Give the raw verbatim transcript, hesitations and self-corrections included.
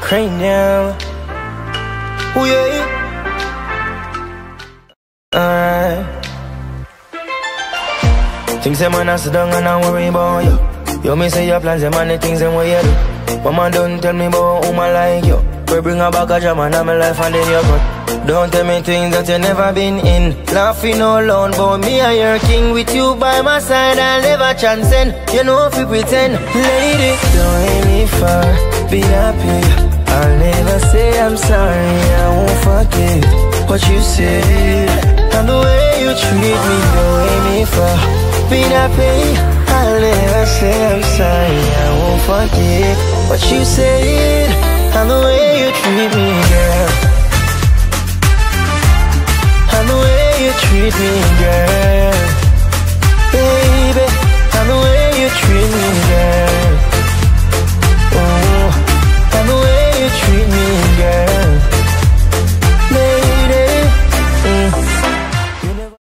cranium. Ooh, yeah. Alright. Things them man I sit down and I worry about you. You may say your plans, them and the things them what you do. Mama don't tell me about who I like you. We bring a back a jam and I'm life and then you cut. Don't tell me things that you never been in. Laughing alone, but me and your king. With you by my side, I'll never transcend. You know if you pretend. Lady, don't hate me for be happy. I'll never say I'm sorry, I won't forget what you said. And the way you treat me, don't hate me for be happy. I'll never say I'm sorry, I won't forget what you said. And the way you treat me, girl. And the way you treat me, girl. Baby, and the way you treat me, girl.